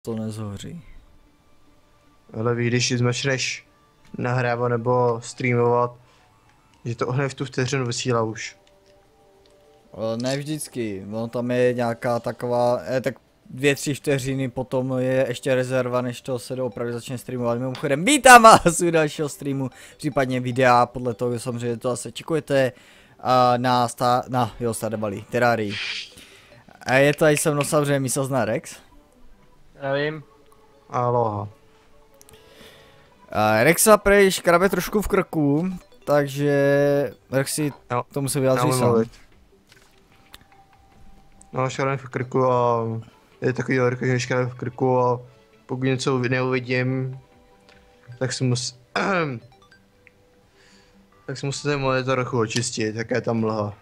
to nezhoří. Ale víš, když zmačneš nahrávat nebo streamovat, že to hned v tu vteřinu vysílá už. Ale ne vždycky, no tam je nějaká taková, tak 2-3 vteřiny potom je ještě rezerva, než to se opravdu začne streamovat. Mimochodem vítám vás u dalšího streamu, případně videa, podle toho samozřejmě to zase čekujete na Stardew Valley, Terrarii. A je tady se mnou samozřejmě místozná Rex. Nevím. Aloha. Rexa prej škrabe trošku v krku, takže Rexi tomu se vyjádří sám. No, škrabem v krku a je takový horko, že škrabem v krku a pokud něco neuvidím, tak si musíte monitor trochu očistit, jaká je tam mlha.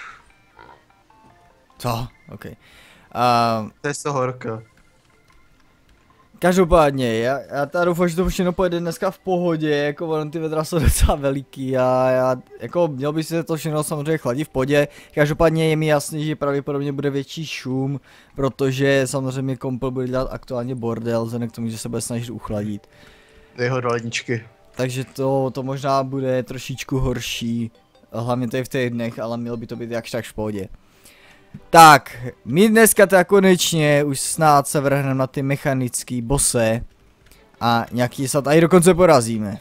Co? OK. To je z toho horka. Každopádně, já teda doufám, že to všechno pojede dneska v pohodě, jako ono ty vedra jsou docela veliký a já, jako měl by se to všechno samozřejmě chladit v podě. Každopádně je mi jasný, že pravděpodobně bude větší šum, protože samozřejmě kompl bude dělat aktuálně bordel, vzhledem k tomu, že se bude snažit uchladit. Jeho do ledničky. Takže to možná bude trošičku horší, hlavně tady v těch dnech, ale mělo by to být jakž tak v pohodě. Tak, my dneska teda konečně už snad se vrhneme na ty mechanický bose a nějaký snad i dokonce porazíme.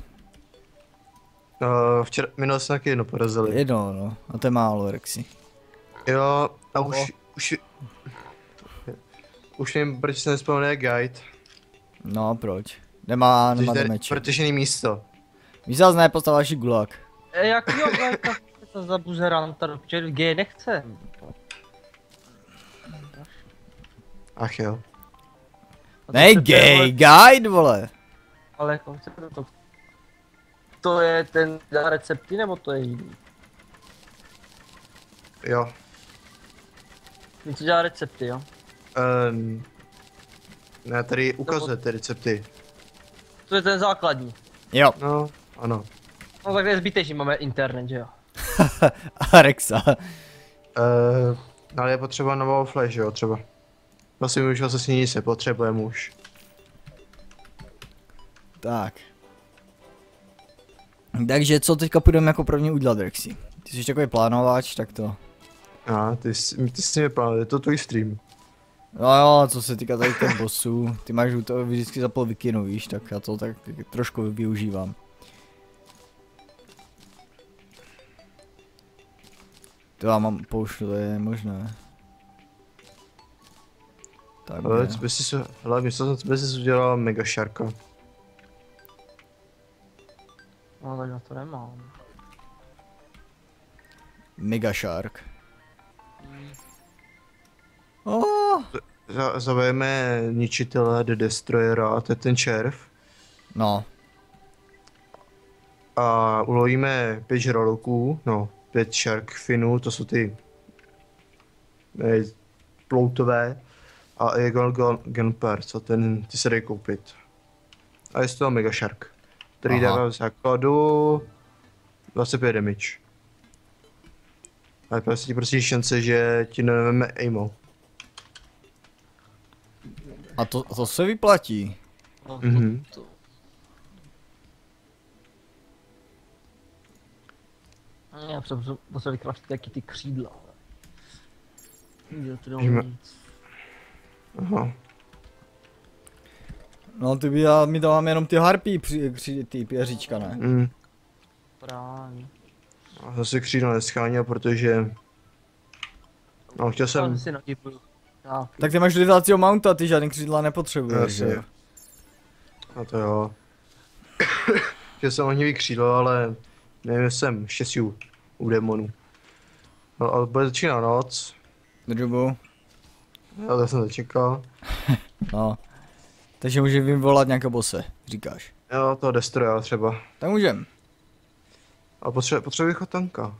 Minule jsme taky jedno porazili. Jedno, no, a to je málo, Rexy. Jo, a už vím, proč se nespomněl guide. No, proč? Nemá meče. Protože není místo. Víš, zase ne, postavil další gulag. Jak jo, to za buzeranta, protože G nechce. Ach jo. Nej, gay guide, vole. Ale jako chce to. To je ten za recepty, nebo to je jiný? Jo. Něco dělá recepty, jo? Ne, tady ukazuje ty recepty. To je ten základní. Jo. No, ano. No tak je zbytečný, máme internet, že jo? A Rexa. Ale je potřeba novou flash, jo, třeba. Vlastně už vlastně nic nepotřebujeme už. Tak. Takže co teďka půjdeme jako první udělat, Rexy? Ty jsi takový plánovač, tak to. Ty jsi mě plánoval, je to tvůj stream. No jo, co se týká tady těch bossů, ty máš to vždycky za pol wikinu, víš, tak já to tak trošku využívám. To já mám poušť, to je možné. Tak ale co by si udělal Mega Sharka. No tak já to nemám. Mega Shark. Oh. Zavejeme ničitele The Destroyera, to je ten červ. No. A ulovíme 5 žraloků, no 5 shark finů, to jsou ty ploutové. A Eagle Gunper, co ty se dají koupit. A je z toho Mega Shark, který dává v základu 25 damage. Ale prostě šance, že ti neveme aimo. A to se vyplatí. Mhm. Já potřebuji vykraftit taky ty křídla. Aha. No ty my dáváme jenom ty harpí ty pěříčka, ne? Právě. A zase křídla nescháněl, protože... No chtěl jsem... Tak ty máš lidacího mounta, ty žádný křídla nepotřebuješ, že jo? No to jo. Chtěl jsem ohnivý křídlo, ale... Nevím, jestli jsem štěstí u démonů. No ale bude začínat noc. Drubu. Já to jsem začekal. No. Takže můžeme vyvolat nějaké bose, říkáš. Jo, toho Destroya třeba. Tak můžem. A potřebuji tanka.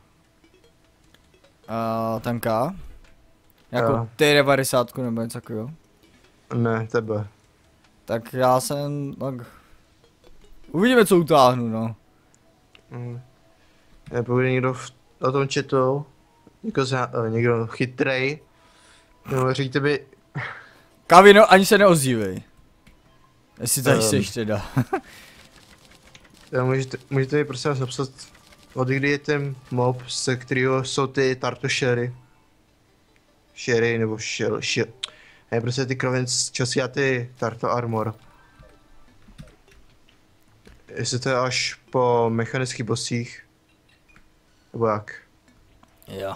Tanka? Jako T90 nebo něco takového? Ne, tebe. Tak já jsem, tak... Uvidíme, co utáhnu, no. Pokud někdo na tom chatu, někdo chytrej, nebo říkte by... Kavino, ani se neozývej. Jestli tady seš teda. Můžete mi prosím vás napsat, od kdy je ten mob, se kterého jsou ty tartošery. Sherry nebo shell. Ne, prostě ty krovence, časí a ty tarto armor. Jestli to je až po mechanických bossích. Nebo jak? Jo.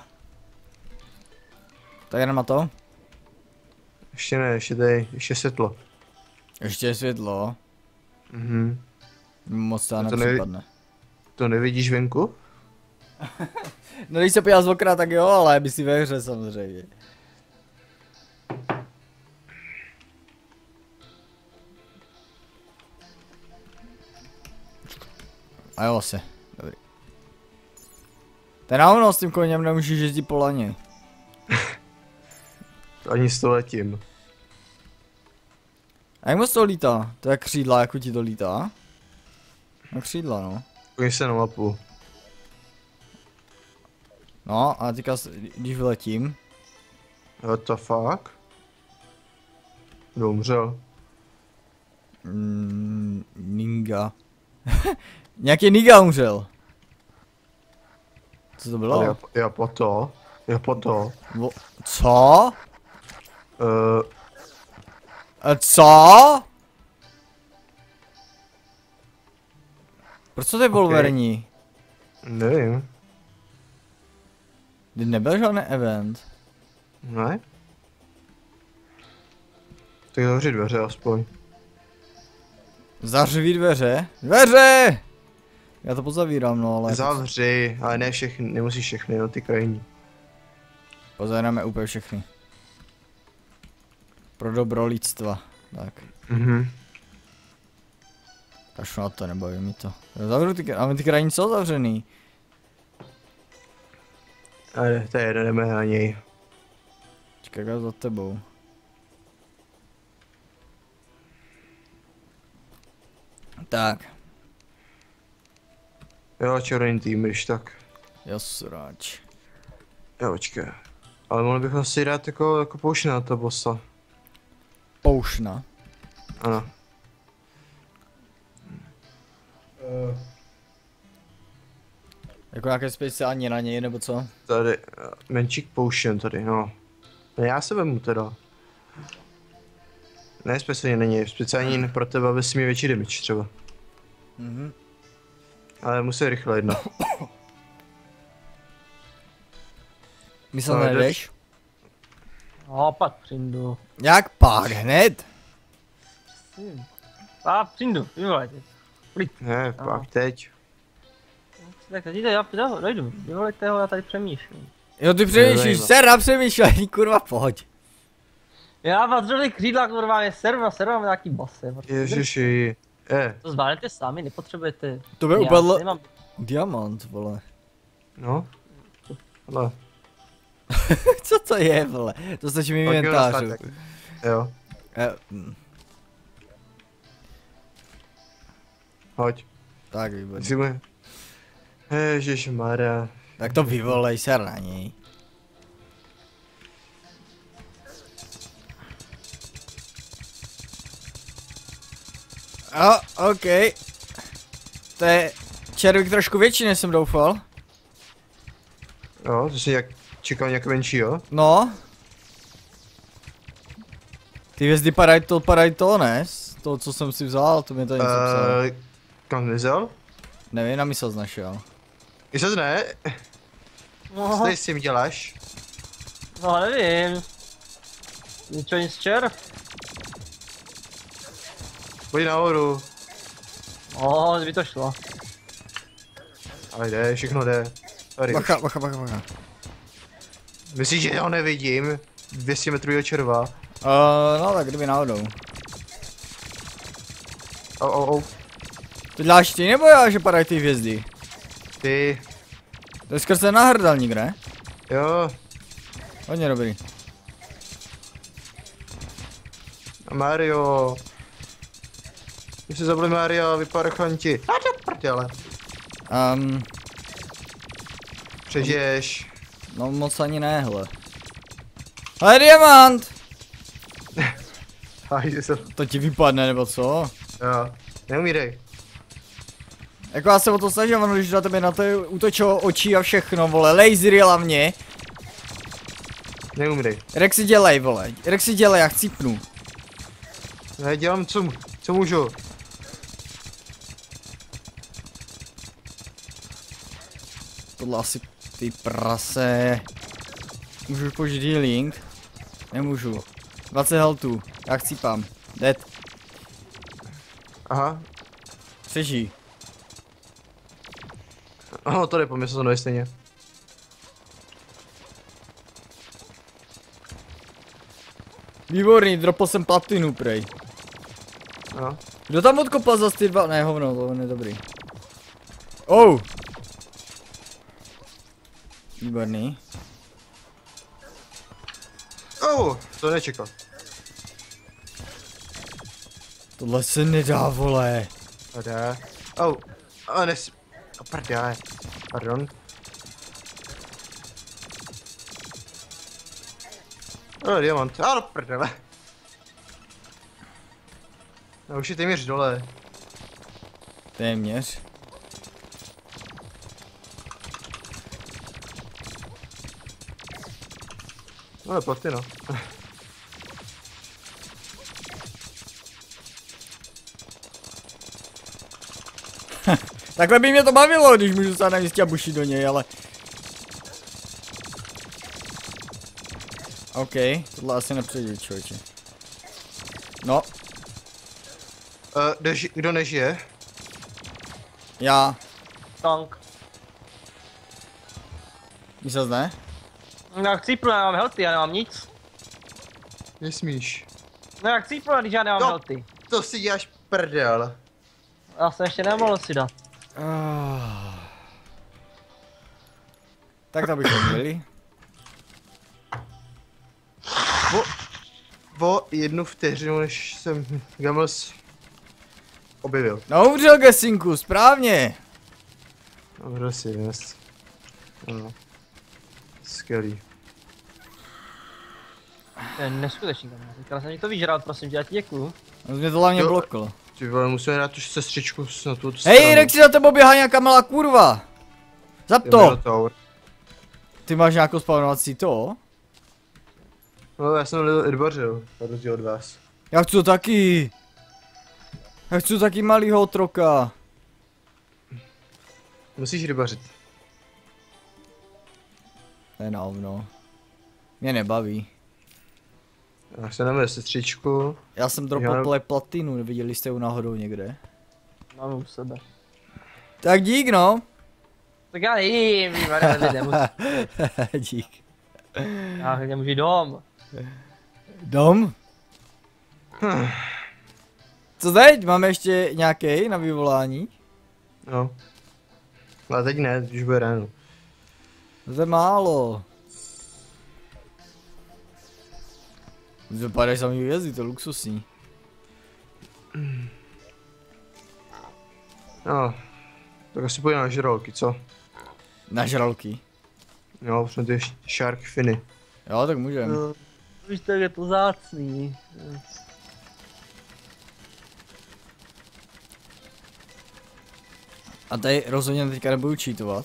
Tak jdem na to? Ještě ne, ještě světlo. Ještě je světlo. Moc to nepřipadne. To nevidíš venku? No když se podíval z okna, tak jo, ale by si ve hře samozřejmě. A jo se, dobrý. Ten náhodou s tím koněm nemůžeš jezdit po laně. Ani s to letím. A jak moc to lítá? To je křídla, jako ti to lítá? No křídla no. Koně se na mapu. No a teďka, když vyletím. What the fuck? Kdo umřel? Ninga. Nějaký Niga umřel. Co to bylo? Já po to. Co? Co? Proč to je Wolverine? Nevím. Kdy nebyl žádný event. Ne? Tak zavři dveře aspoň. Zařví dveře? Dveře! Já to pozavírám, no ale... Zavři, ale ne všechny, nemusíš všechny, no ty krajní. Pozavíráme úplně všechny. Pro dobro lidstva, tak. Kašlu na to, nebaví mi to. Zavřu ty krajní, ty krajní jsou zavřený. Ale to je jedno, jdeme na něj. Čekaj, já za tebou. Tak. Jo, červený tým, když tak. Jo, sráč. Jo, počkej. Ale mohli bychom si dát jako poušť na to bossa. Poušna? Ano. Jako nějaké speciální na něj, nebo co? Tady, menšík potion tady, no. No já se vemu teda. Ne speciálně na něj, speciálně pro tebe, aby si měl větší damage třeba. Ale musí rychle jedno. Myslel nejdeš? No, pak přijdu. Jak pak, hned? A přijdu, vyvolejte. Ne, pak teď. Tak teď já dojdu, vyvolejte ho, já tady přemýšlím. Jo, ty přemýšlíš, serra přemýšlej, kurva, pojď. Já vás zrovím křídla, kurva, je serva, mám nějaký basy. Ježiši. To zvládnete sami, nepotřebujete. To by upadlo diamant, vole. No. Ale. Co to je, vole? To stačí mi inventářu. Jo. Hoď. Tak výborně. Ježišmarja. Tak to vyvolej se na něj. OK. To je červík trošku větší, než jsem doufal. Jo, to jsi jak čekal nějak menší, jo? No. Ty hvězdy padají to, ne? To, co jsem si vzal, to mi to něco psal. Kam jsi vzal? Nevím, na mysl našel. Jsi ne? Co tady s tím děláš? No nevím. Nic červ. Pojď nahoru. No, by to šlo. Ale jde, všechno jde. Tady. Bacha. Myslíš, že ho nevidím? 200 metrů červa. No tak kdyby náhodou. To děláš ty nebo já, že padají ty hvězdy? Ty. To je skrz ten náhrdelník, ne? Jo. Hodně dobrý. A Mario. Když se zabili Mario, vyparchanti. A to prdele. Přežiješ. No moc ani ne, hele. Ale diamant! Hajzel. To ti vypadne, nebo co? Jo, neumírej. Jako já se o to snažím, ono, když na tebe na to útočilo očí a všechno, vole, lasery hlavně. Neumírej. Rexy dělej, vole, Rexy dělej, já chcípnu. Já dělám, co můžu. Tohle asi ty prase. Můžu použít healing? Nemůžu. 20 healthů, já chcípám. Dead. Aha. Přežij. Ano, to jde po mě, se to neje stejně. Výborný, dropl jsem platinu, prej. No. Kdo tam odkopal za ty dva? Ne, hovno, to je dobrý. Oh! Výborný. Oh, to nečekal. Tohle se nedá, vole. Tady. Oh, a nes... A prdele. Pardon. Diamant. A do prdele. No, už je téměř dole. Téměř. No, je platina. Takhle by mě to bavilo, když můžu se na místě a bušit do něj, ale... OK, tohle asi nepřejde, člověče. No, Kdo nežije? já. Tank. Myslel ne? No jak cípnu, já nemám healthy, já nemám nic. Nesmíš. No jak cípnu, když já nemám No. healthy. To si děláš prdel. Já jsem ještě nemohl si dát. Tak to bychom byli. O 1 vteřinu, než jsem Gamels objevil. No umřel Gesinku, správně. Dobře si dnes. No. Skvělý. To je neskutečný, teďka jsem mi to vyžral, prosím tě, já ti děkuju. On mě to hlavně Jo. blokl. Ty vole, musíme dát tu sestřičku na tu stranu. Hej, Rexy, za tebou běhá nějaká malá kurva. Zap to. Minotaur. Ty máš nějakou spawnovací to? No, já jsem rybařil, na rozdíl od vás. Já chci to taky. Já chci taky malýho otroka. Musíš rybařit. To je na hovno. Mě nebaví. Já se dáme sestřičku. Já jsem dropl platinu, neviděli jste ju náhodou někde? Mám u sebe. Tak dík no. Tak já nevím, nemusím. Dík. Já nemůžu jít dom. Dom? Co teď? Máme ještě nějaký na vyvolání? No. Ale teď ne, už bude ráno. To je málo. Vypadáš samý hvězdy, to je luxusní. No. Tak asi pojďme na žralky, co? Na žralky. Jo, jsme ty shark finy. Jo, tak můžem. No, víš, tak je to zácný. A tady rozhodně teďka nebudu cheatovat.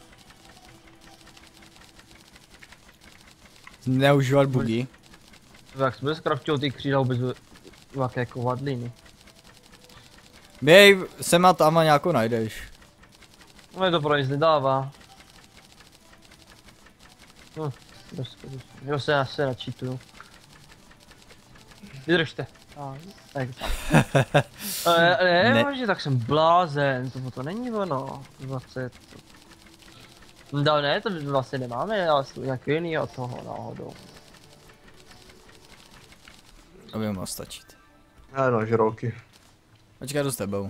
Neužívat bugy. Jak jsi byl skraftil ty křídla vůbec jaké kovadliny. Běj, sem a tam a nějakou najdeš. No mě to pro nic nedává. No, jo se načítuju. Vydržte. Tak tam. Ne, že tak jsem blázen, to není ono. 20. No ne, to vlastně nemáme, ale nějaký jiný od toho náhodou. To by mohlo stačit. Ano, žralky. Počkej, jdu s tebou.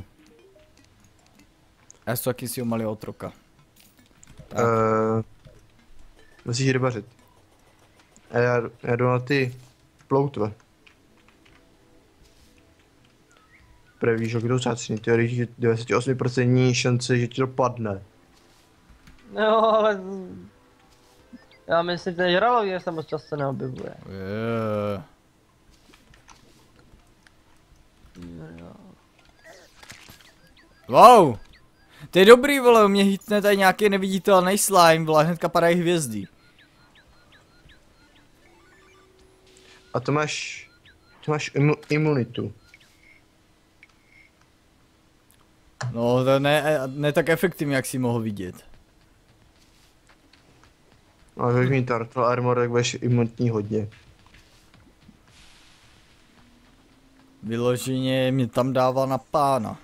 Já jsem taky si malý otroka. Tak. Musíš rybařit. A já jdu na ty ploutve. Prvé víš, kdo zácný, ty když je 98% šance, že ti to padne. No, ale... Já myslím, že ten žralok se moc často neobjevuje. Yeah. Wow! To je dobrý, vole, u mě hitne tady nějaký neviditelný slime, vole, hnedka padají hvězdy. A to máš imunitu. No, to ne tak efektivně, jak si mohl vidět. A když mít Turtle Armor, tak budeš imunitní hodně. Vyloženě mě tam dává na pána.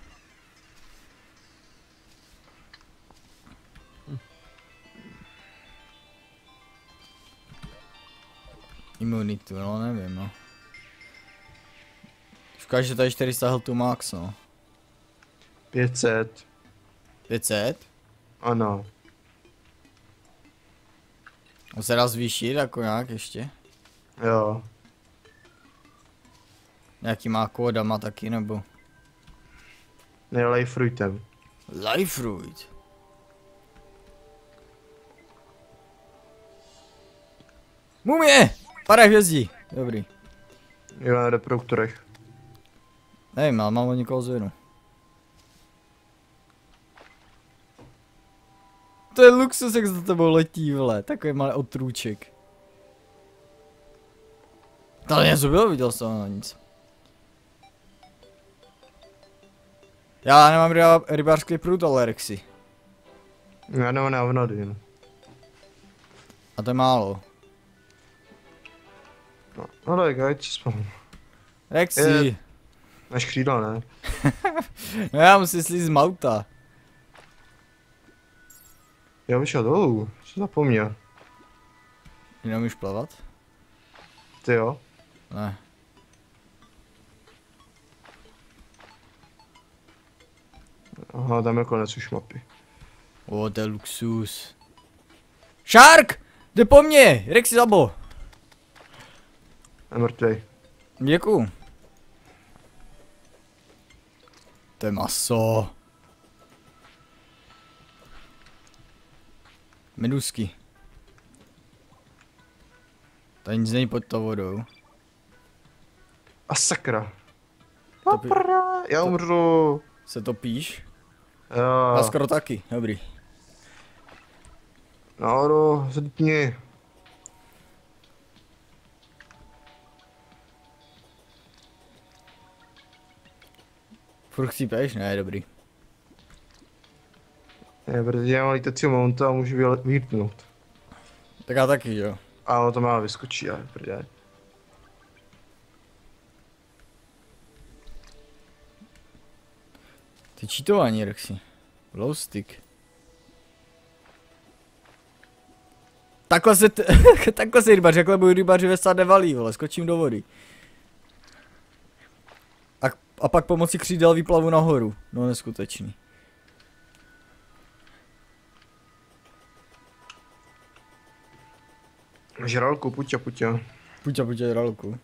Imunitu, no nevím, no. Říkáš, že tady 400 healthu max, no. 500. 500? Ano. On se dá zvýšit jako nějak ještě? Jo. Nějaký má kódama taky, nebo? Ne, life fruitem. Life fruit. Mumie! Padaj hvězdí. Dobrý. Jo, na reproduktorech. Nevím, ale mám od někoho zvinu. To je luxus, jak za tebou letí, vole. Takový malý otrůček. Tady něco bylo, viděl jsem na nic. Já nemám rybářský prut, ale Rexy. Já nemám na vnady, no. A to je málo. No, ale jak ti spolu. Rexy. Máš křídla, ne? No já musím slízt z mauta. Já bych šel dolů, co zapomněl. Ty neumíš plavat? Ty jo? Ne. Aha, tam je konec už mapy. O, to je luxus. Shark! Jde po mně! Rexy zabo! Je mrtvej. Děkuju. To je maso. Medusky. Tady nic není pod tou vodou. A sakra. Topi- Já umřu. Se topíš? Jo. Já skoro taky, dobrý. Nahoru, zbytni. Furt chcípeš? Ne, dobrý. Ne, protože já mám lítacího mounta a můžu vylítnout. Tak já taky, jo. A ono to má vyskočí, ale prdě. Ty cheatování, Rexy. Glow stick. Takhle se takhle se rybaři, jakhle budu rybaři ve stát nevalí, vole, skočím do vody. A pak pomocí křídel vyplavu nahoru. No neskutečný. Žralku, puťa. Puťa, ralku.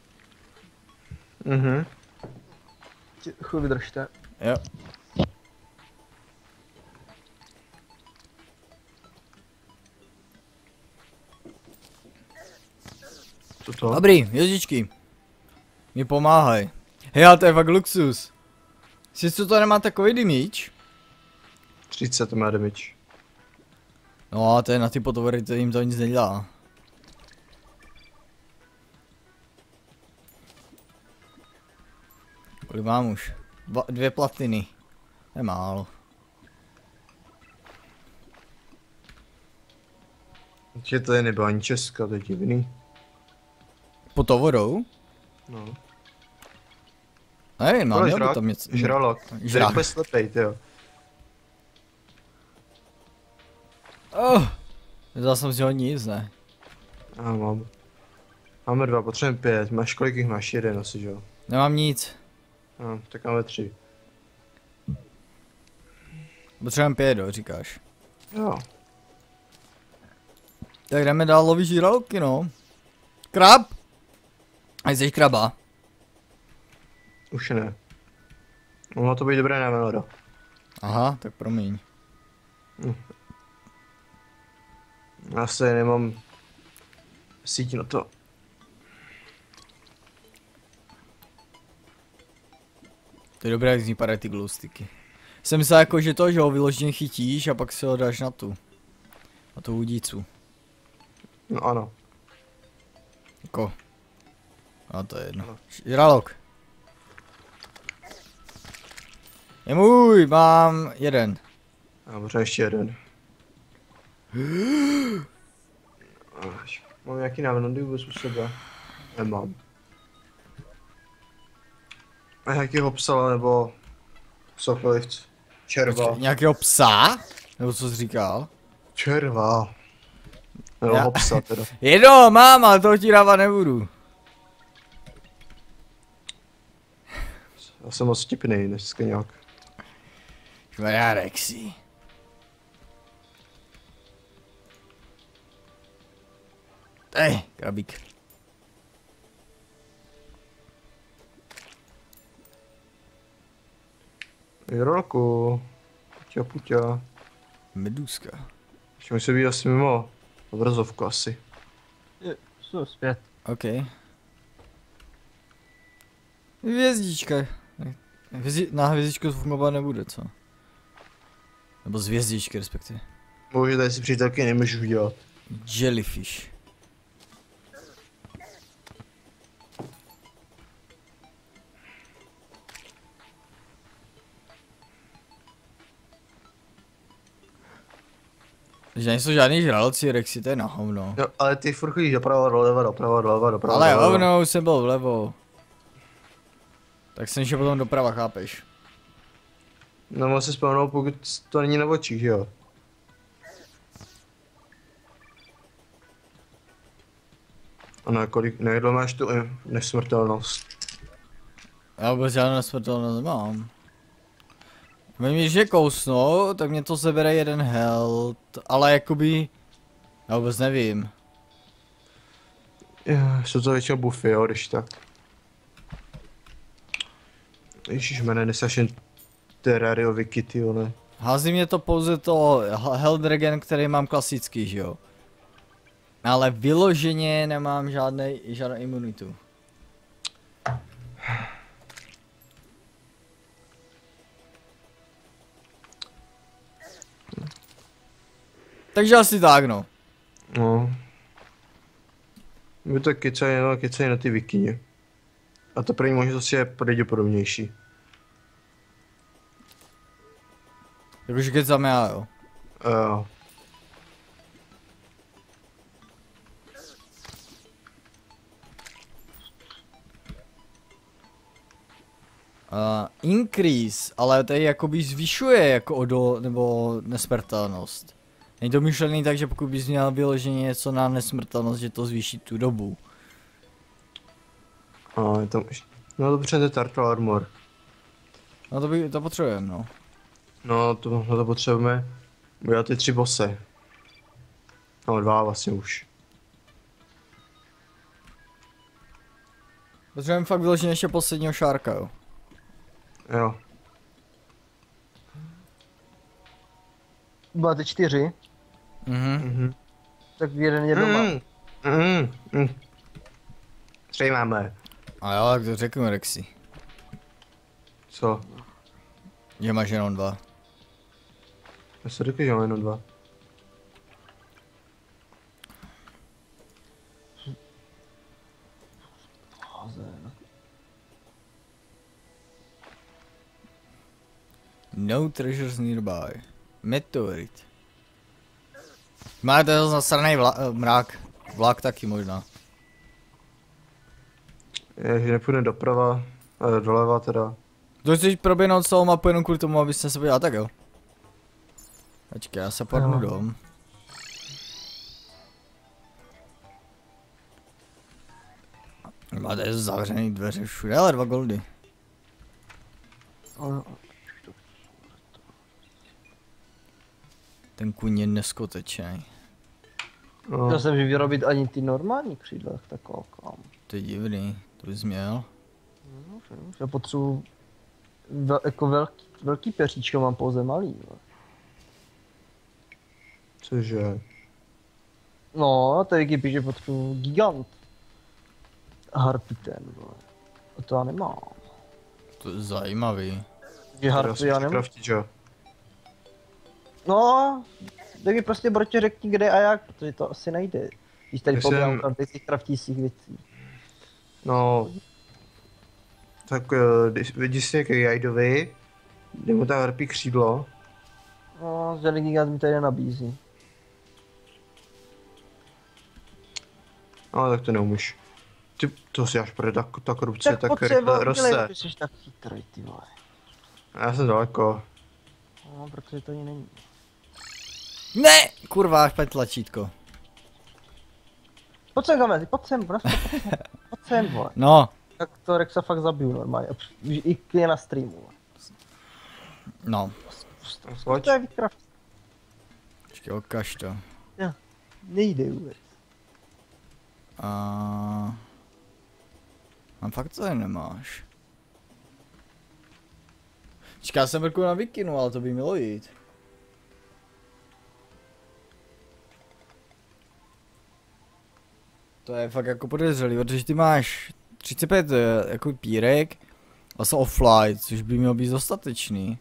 Mhm. Chvíli vydržte. Jo. Co to? Dobrý, hvězdičky. Mi pomáhaj. Hej, ale to je fakt luxus. Sice to nemá takový míč. 30 má damage. No a to je na ty potovory, to jim to nic nedělá. Kolik mám už? 2 platiny. To je málo. Že to je nebo ani Česka, to je divný. Potovorou? No. Nevím, mám Ale měl by tam něco. žralok. Žralok. To je slepej, tyjo. Oh, nedal jsem si ho nic, ne? Já mám. Máme 2, potřebujeme 5. Máš kolik jich máš? 1 asi, že jo? Nemám nic. No, tak máme 3. Potřebujeme 5, říkáš. Jo. Tak jdeme dál lovit žraloky, no. Krab! A jsi kraba. Už ne. Mohlo to být dobré na Melora. Aha, tak promiň. Asi nemám síť na to. To je dobré, jak z ní padají ty glowsticky. Jsem myslel jako, že to, že ho vyloženě chytíš a pak si ho dáš na tu udícu. No ano. Jako. A to je jedno. Žralok. Je můj, mám jeden. A možná ještě jeden. Mám nějaký návnody vůbec u sebe? Nemám. A nějakýho psa nebo cokoliv. Červa. Nějakého psa? Nebo co jsi říkal? Červa. Nebo psa teda. Jedno, mám, ale toho ti dávat nebudu. Já jsem moc vtipnej dneska nějak. Šmarja Rexy. Krabík. Jirolku. Puťa. Meduska. Ještě musí být asi mimo obrazovku asi. Jsou zpět. OK. Hvězdička. Na hvězdičku to fungovat nebude, co? Nebo z hvězdičky respektive. Bohužel tady si přítelky nemůžu udělat. Jellyfish. Že nejsou žádný žraloci, Rexy, to je na hovno. No, ale ty furt chodíš doprava, doleva, doprava, doleva, doprava. Ale doleva. hovno, už jsem byl vlevo. Tak jsem šel potom doprava, chápeš? No, můžu si vzpomenout, pokud to není na očích, že jo? Ano, kolik, nejedlo máš tu nesmrtelnost. Já vůbec žádnou nesmrtelnost nemám. Když je kousnu, tak mě to sebere jeden health, ale jakoby... Já vůbec nevím. Jsou to většinou buffy, jo, když tak. Ježišmene, nesáš jen terrariový kity, jo, ne? Hází mě to pouze to health regen, který mám klasický, že jo? Ale vyloženě nemám žádnou imunitu. Takže asi tak, no. No. My to kecají na ty vikině. A to první možnost je pravděpodobnější. Jakože kecám já, jo. Jo. Increase, ale tady jakoby zvyšuje jako nebo nesmrtelnost. Není to myšlený tak, že pokud bys měl vyloženě něco na nesmrtelnost, že to zvýší tu dobu. A je tam no dobře, to je Turtle Armor. No to potřebujeme, no. No to potřebujeme. Udělat ty 3 bose. No 2 vlastně už. Potřebujeme fakt vyloženě ještě posledního šárka, jo. Jo. Máte 4, Mhm. tak jeden je doma. 3 máme. A jo, tak to řeknu Rexy. Co? Že máš jenom 2. Já se řekl, že mám jenom 2. No treasures nearby. Meteorit. Máte to zasranej mrak. Vlak taky možná. Je, že nepůjde doprava, doleva teda. To chceš proběhnout celou mapu jenom kvůli tomu, abyste se podívali, tak jo. Počkej, já se padnu dom. Máte zavřený dveře všude, ale 2 goldy. Ten kůň je neskutečný. No. Chtěl jsem vyrobit ani ty normální křídla, tak koukám. To je divný, to bys měl. Já potřebuji jako velký peříčko, mám pouze malý. Jo. Cože? No, to je píše potřebuji gigant. Harpy ten, vole. A to já nemám. To je zajímavý. Že harpy já nemůžu. Craftit, jo. No, tak mi prostě Broťo řekni kde a jak, protože to asi nejde. Když tady pobírám tam těch kraftících věcí. No, tak vidíš si jak Jajdovi, jde mu ta harpí křídlo. No, žádný gigant mi tady nenabízí. No, tak to neumíš. Ty, to si až pro ta korupce tak rychle potřeba roste. udělej, že jsi tak chytrý, ty vole. Já jsem daleko. No, protože to ani není. Ne! Kurva, až tlačítko. Pojď sem, Gamezi, pojď sem, prostě pojď sem, vole. No, Tak to Rexa fakt zabiju normálně, i je na streamu. no. Pojď. To je výkraft, Počkej, ukaž to. nejde vůbec. A fakt to nemáš. Počkej, já jsem vrku na Vikinu, ale to by mělo jít. To je fakt jako podezřelý, protože ty máš 35 jako pírek a jsou offline, což by mělo být dostatečný.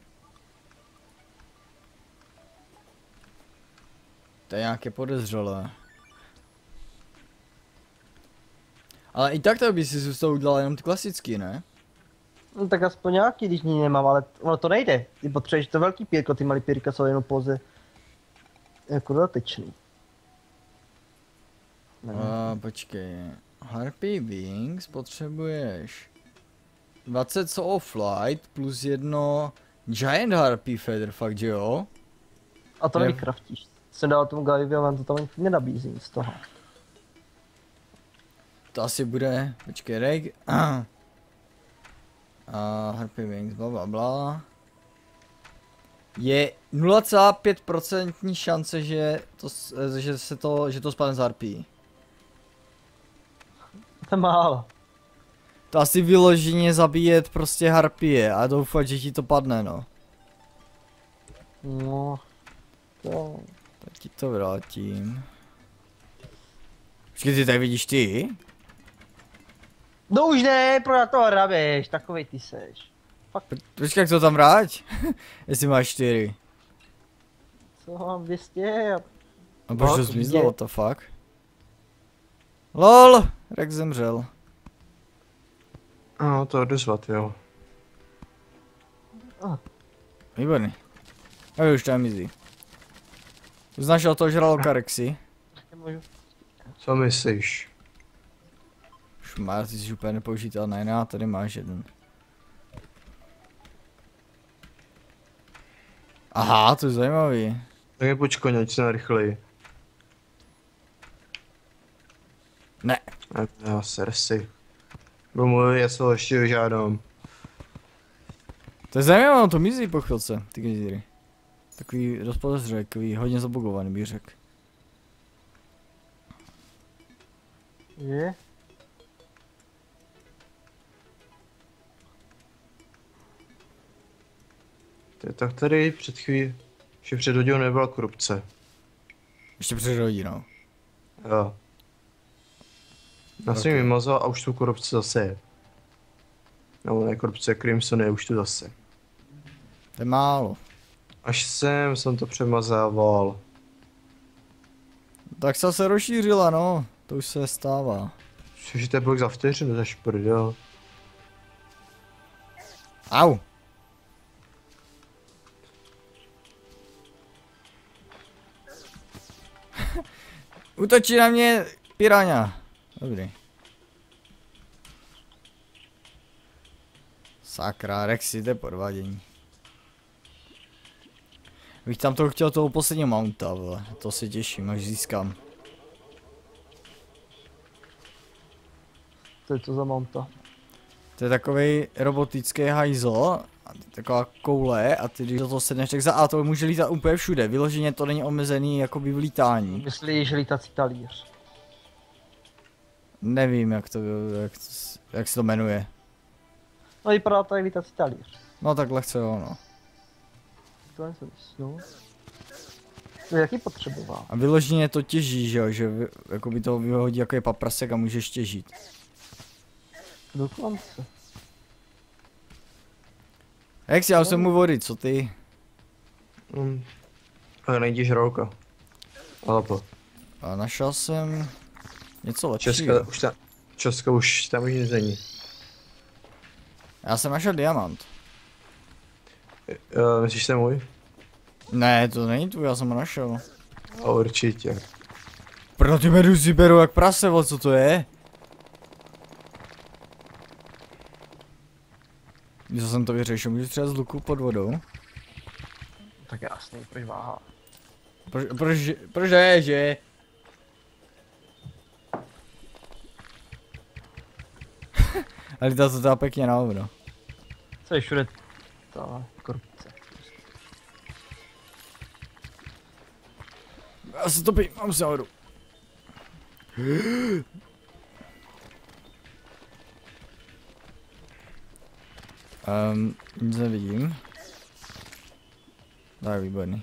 To je nějaké podezřelé. Ale i tak by si zůstal udělal jenom ty klasický, ne? No tak aspoň nějaký, když ní nemám, ale ono to nejde. Ty potřebuješ to velký pírko, ty malý pírka jsou jenom pouze jako dodatečný. Počkej. Harpy Wings potřebuješ 20 co offlight plus jedno Giant Harpy Feather, fakt že jo? A to nevykraftíš. Jsem dal tomu Gaivi a vám to tam nenabízím z toho. To asi bude, počkej, reg. Harpy Wings, bla. Je 0,5% šance, že to spadne z harpy. To je málo. To asi vyloženě zabíjet prostě harpie a doufat, že ti to padne, no. No, to... Tak ti to vrátím. Počkej, ty tady vidíš ty? No už ne, proč to hrabeš, takovej ty seš. Počkej, jak to tam vrát? Jestli máš 4. Co mám 200? A proč to zmizlo, what the fuck? LOL, Rex zemřel. No, to odezvat, jo. Výborný. A už to je mizí. Uznáš o toho žraloka Rexy? Nemůžu. Co myslíš? Šmár, ty jsi úplně nepoužitelný, ne, tady máš jeden. Aha, to je zajímavý. Tak je počkej, ať se narychleji. Ne. Já Cersei. Budu mluvit, já se ho ještě vyžádám. To je zajímavé, to mizí po chvilce, ty gejzíry. Takový dost podezřelý, takový hodně zabugovaný bych řekl. Je? Tak tady před chvíli, že před hodinou nebyla korupce. Ještě před hodinou. Jo. Já jsem ji vymazal a už tu korupci zase je. Nebo ne korupce, Crimson je už tu zase. To je málo. Až jsem to přemazával. Tak se zase rozšířila, no. To už se stává. Což to je blok za vteřinu, to je šprdel. Au. Útočí na mě piráňa. Dobrý. Sakra, Rexy, to je podvádění. Bych tam to chtěl toho posledního mounta, vole. To se těším, až získám. Co je to za mounta? To je takový robotický hajzl, taková koule a ty když do toho sedneš, tak za A to může lítat úplně všude, vyloženě to není omezený jakoby v lítání. Myslíš lítací talíř? Nevím jak se to jmenuje. No vypadá to jak lítací talíř. No tak lehce jo, no. To jsem vysnul. To jaký potřeboval? A vyloženě to těží, že jo, že jakoby to vyhodí jako je paprasek a můžeš těžit. Dokonce. Jak si já už jsem mu vody, co ty? A nejdi žralka. Ale po. A našel jsem něco Česka lepšího. už tam, Česka už tam už nic není. Já jsem našel diamant. Myslíš, že to je můj? Ne, to není tu, já jsem ho našel. A určitě. Pro ty meduzy beru jak prase, co to je? Když jsem to vyřešil, můžu třeba z luku pod vodou? Tak jasný, proč váha. Proč je, že? Ale to se dá pěkně na hovno. Co je všude ta korupce. Já se topím, mám se nahoru. Nic nevidím. Tak, výborný.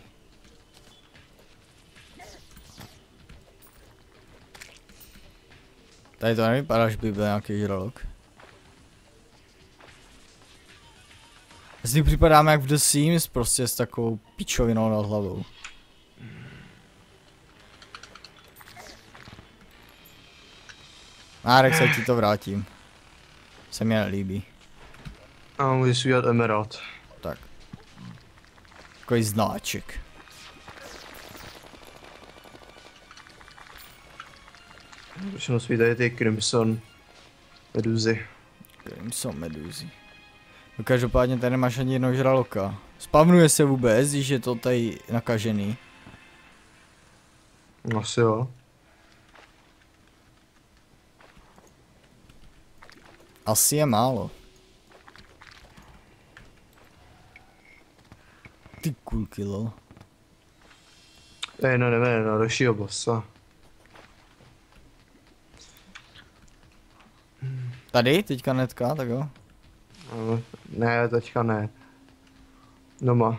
Tady to nevypadá, že by byl nějaký žralok. Z nich připadáme jak v The Sims, prostě s takovou pičovinou nad hlavou. Rex, já ti to vrátím. Se mi nelíbí. A můžeš udělat emerald. Tak. Takový znáček. Všechno svít tady ty Crimson meduzy. Jsou meduzy. No každopádně tady nemáš ani jednoho žraloka. Spavnuje se vůbec, když je to tady nakažený. Asi jo. Asi je málo. Ty kulky, lol. No jdeme na dalšího bossa. Tady, teďka netka, tak jo. Ne, teďka ne. Doma.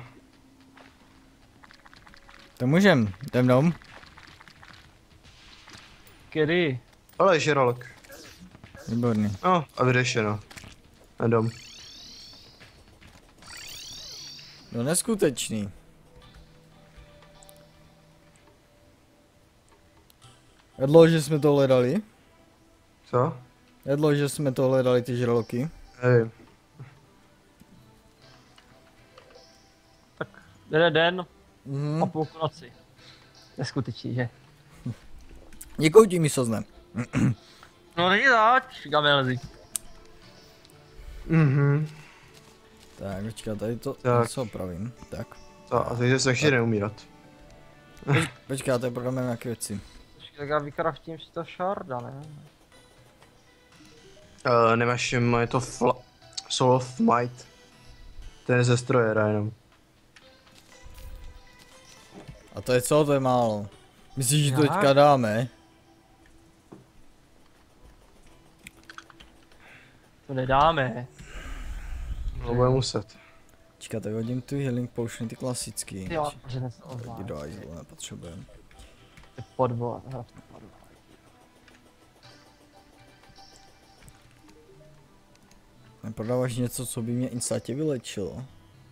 To můžem, jdem dom. Kdy? Ale žralok. Výborný. No, a vyřešeno. A dom. No neskutečný. Jedlo, že jsme to hledali. Co? Jedlo, že jsme to hledali, ty žraloky. Hej. Tak jeden den a Mhm. půlku noci. Neskutečný, že? Někoho tím sozne. No není zač, gamelzy. Mhm. Tak, počkat, tady to Tak. něco opravím. Tak. A takže se ještě neumírat. Počkat, tady prodáme nějaké věci. Tak já vykraftím si to sharda, ne? Nemáš, je to Soul of Might. Ten je ze strojera jenom. A to je co? To je málo. Myslíš, že to Jak? teďka dáme? To nedáme. No, bude muset. Počkat, tak hodím tu healing potion, ty klasický. Jo, že dnes to Jdi ovládá. do hajzlu, nepotřebujeme. Podvod, hrad podvod. Neprodáváš něco, co by mě instantně vylečilo?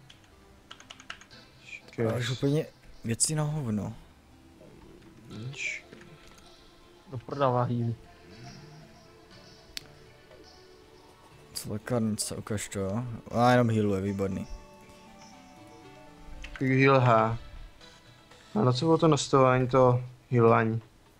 Prodáváš úplně věci na hovno. Kdo prodává healy? Co lékárnice, ukaž to, jo? A jenom healuje, výborný. Heal H. A na co bylo to nastavování, to healování?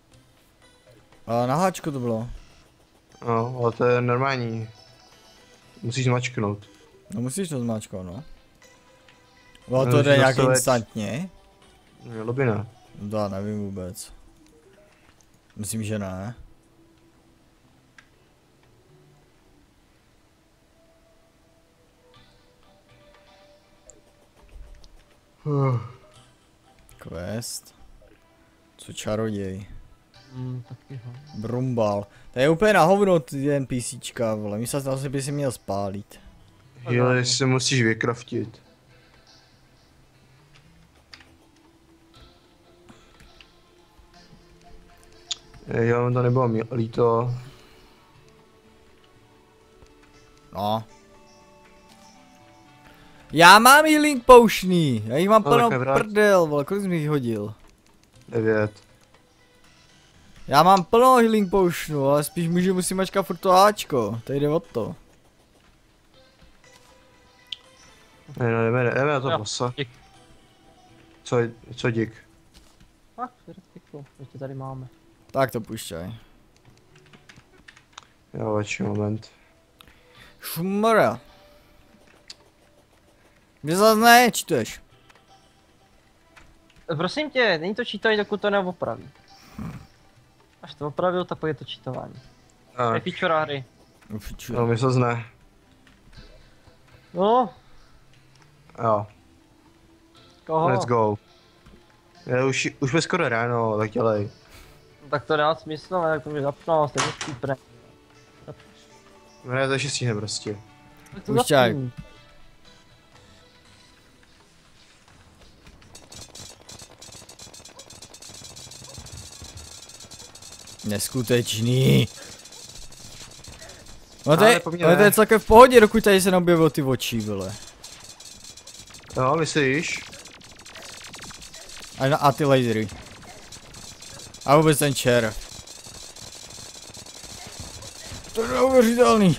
A na háčku to bylo. No, ale to je normální. Musíš zmačknout. No musíš to zmáčknout, no. No No, to když jde nějak nastavuješ- instantně? Mělo by ne. No to já nevím vůbec. Myslím, že ne. Quest. Co čaroděj. Taky ho. Brumbal. To je úplně na hovno ty NPCčka, vole. Myslel jsem, že by si měl spálit. Heal se musíš vykraftit. Jo, to nebylo líto. No. Já mám healing potiony, já jich mám No, plno tak nebrát. prdel, vole, kolik jsi mi jich hodil? 9. Já mám plno healing potionů, ale spíš musím mačkat furt to Ačko, to jde o to. Ne, no, jdeme na to Jo, bossa. dík. Co dík? Tak, respektu, ještě tady máme. Tak to pušťaj. Jo, vačí moment. Šumara. Kde zase nečteš? Prosím tě, není to čítání, dokud to neopraví. Až to opravil, tak pak je to čítování. Je Tak, feature hry. no mi se zne. No, Jo, koho? let's go. Je, už je skoro ráno, tak dělej. Tak to nemá smysl, ale jak to mi zapnul, stejně super. Ne, to ještě stihne prostě. Tak to Pušťaj. zapni. Neskutečný. No Ale po mně to ne. je celkem v pohodě, dokud tady se neobjevil ty oči, vole. Jo, myslíš? A ty lasery. A vůbec ten čer. To je neuvěřitelný.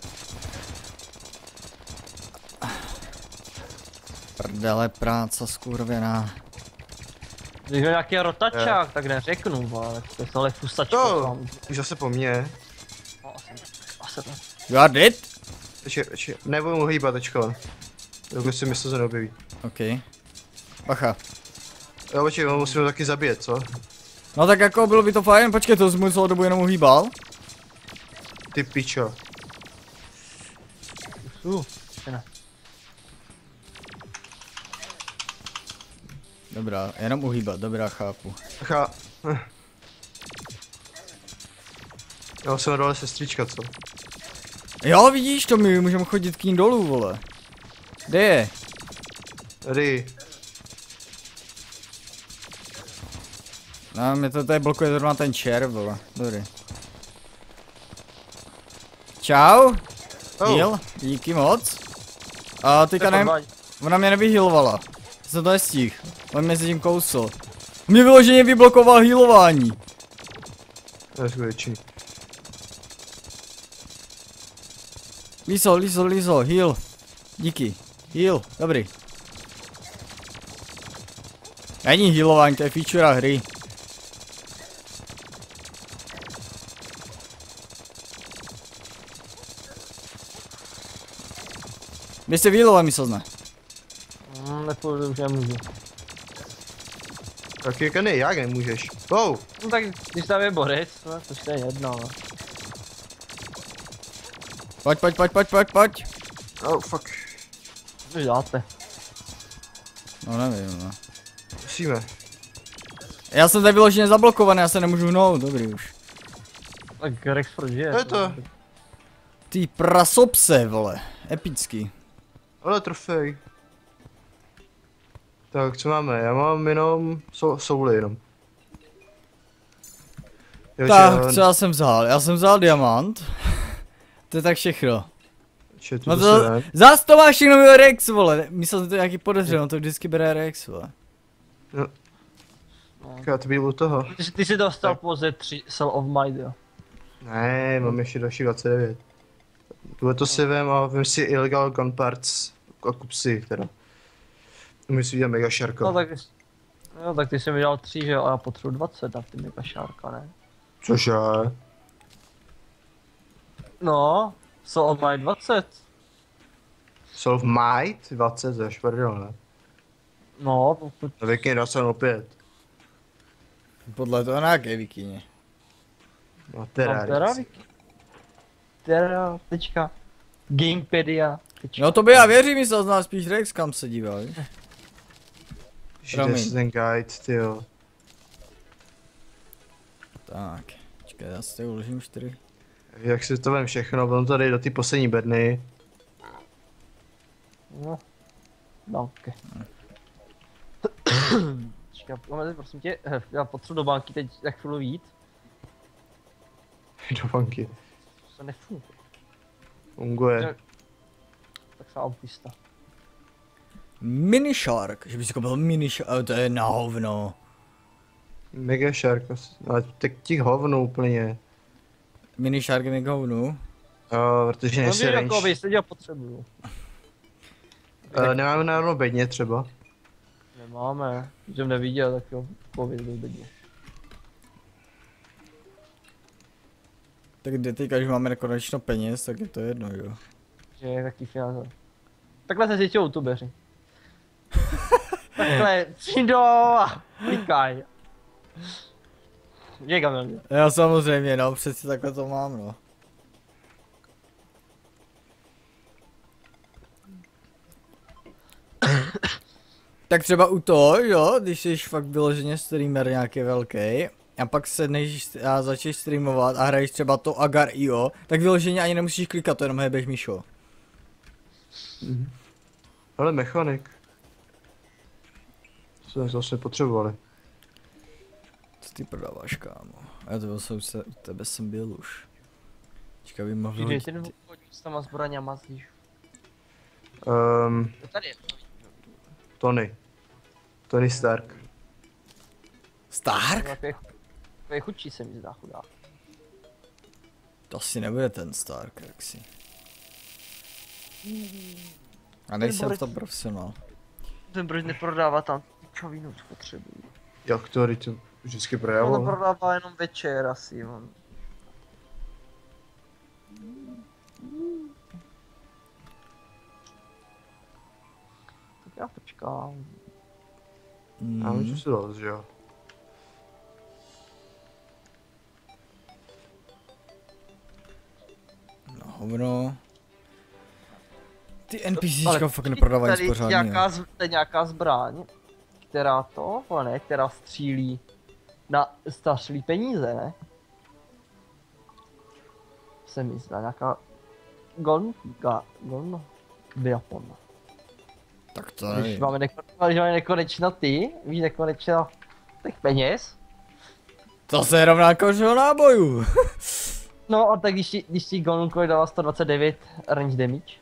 Prdele práce skurvená. Když je nějaký rotačák, tak neřeknu, ale to je celé fusačko. Jo, už zase po mně. No, asi ne. You are dead? Ještě, nebudu mu hýbat teďko. Dokud si mysl se neobjeví. OK. Bacha. Jo, počkej, ho musíme taky zabít, co? No tak jako bylo by to fajn, počkej, to jsem mu celou dobu jenom uhýbal. Ty pičo. Ne. Dobrá, jenom uhýbat, dobrá, chápu. Chá. Jo, jsem dole sestřička, co? Jo, vidíš to, my můžeme chodit k ní dolů, vole. Kde je? Tady. No, mě to tady blokuje zrovna ten čer, vole. Dobrý. Čau. Oh. Heal, díky moc. A teďka nevím, ona mě nevyhealovala. Jsem to nestihl. On mě se tím kousl. Mě vyloženě vyblokoval healování. To je skutečný. Lízo, heal. Díky. Heal, dobrý. Není healování, to je feature hry. Vy jste healovat, mi sozne. Nepůjdu, už nemůžu. Tak jak nemůžeš. Wow. No tak, když tam je borec, no, to je jedno, no. Pojď. Oh, fuck. Co děláte? No nevím, no. Musíme. Já jsem tady vyloženě zablokovaný, já se nemůžu hnout, dobrý už. Tak Rex proč je? To je to. Ty prasopse, vole. Epický. Ale trofej. Tak, co máme? Já mám jenom souly jenom. Jo, Tak, co já jsem vzal? Já jsem vzal diamant. To je tak všechno. No to, zás to máš jenom Rex, vole. Myslel jsem to nějaký podezřel, on to vždycky bere Rex, vole. No. Já to byl u toho. Ty jsi dostal pouze 3 Cell of Might, jo? Ne, mám ještě další 29. Tuhle to si vem a vem si illegal gun parts a kup si teda. Umím si vidět mega šarko. No tak ty jsi mi dal 3, že jo, a já potřebuji 20 a ty mega šárka, ne? Cože? No, Cell of Might 20. Solve might 20 za šprdel, ne? No, pokud... A věkně dal opět. Podle toho na jaké vikině. No teda. Terra, tečka. Gamepedia. Tečka. No to by já věřím, myslel z nás spíš Rex, kam se díval, víš? Promiň. Ten guide, tyjo. Tak, počkej, já si tady uložím 4. Jak si to vem všechno, potom to dej do ty poslední bedny. No, ok. Počkej, prosím tě, já potřebuji do banky teď jak chvíli jít. Do banky. To nefunguje. Funguje. Tak se autista. Mini Shark, že bys koupil Mini Shark, to je na hovno. Mega Shark, ale tak ti hovno úplně. Mini Shark je mega hovno. Jo, protože No nejsi víš, range. jako jestli ho potřebuju. Nemáme na bedně třeba. Nemáme, když jsem neviděl, tak jo, pověděl do bedně. Tak kde teďka, když máme nekonečno peněz, tak je to jedno, jo. Že je taky finance. Takhle se cítí youtubeři. Takhle, přijdo a klikaj. Je Kamil. Já samozřejmě, no, přeci takhle to mám, no. Tak třeba u toho, jo, když jsi fakt vyloženě streamer nějaký velký, a pak sedneš a začneš streamovat a hraješ třeba to Agar.io, tak vyloženě ani nemusíš klikat, to jenom hebeš myšo. Ale mechanik. To jsme vlastně potřebovali. Co ty prodáváš, kámo? Já to jsem se, u tebe jsem byl už. Čekaj, by mohl Přijde hodit si nebo chodíš s těma zbraněma, zlíš. Tady je. Tony. Tony Stark. Stark? To je chudší se mi zdá, chudák. To asi nebude ten Stark, jaksi. A nejsem v tom profesionál. Ten proč neprodává tam čovinu, co potřebují. Jak to, teď to vždycky On to projavoval. prodává jenom večer asi, on. Tak já počkám. Já můžu si dát, že jo. No hovno. Ty NPCčka fakt neprodávají nic pořádně. To je nějaká zbraň, která to, ale ne, která střílí na stařlý peníze, ne? Se mi zdá nějaká gon Japon. Tak to Když nevím. máme nekonečno ty, víš nekonečno těch peněz. To se rovná jako že nábojů. No a tak když ti Gonkovi dala 129 range damage.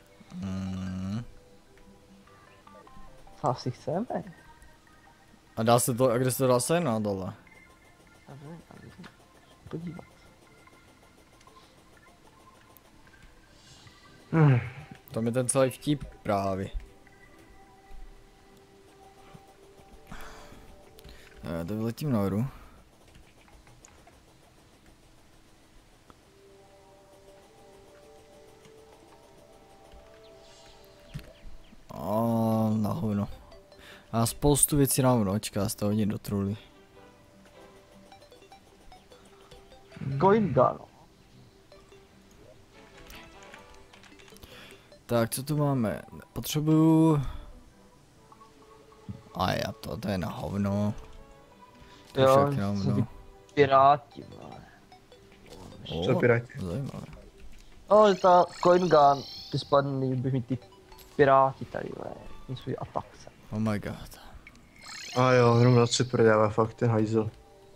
To asi chceme. A dá se to, a kde se to dá se na dole? Já nevím, podívat. Tam je ten celý vtip právě. Já to vyletím nahoru. Na hovno. A spoustu věcí na hovno, očká, z toho hodit do truly. Coin gun. Tak, co tu máme? Potřebuju... A já to je na hovno. To je Jo, však na hovno. Piráti, vole. Co piráti? Zajímavé. No, ta coin gun, ty spadný by mi ty piráti tady, vole. Ten svůj atak se. Oh my god. A jo, jenom na co prodává fakt ten hajzel.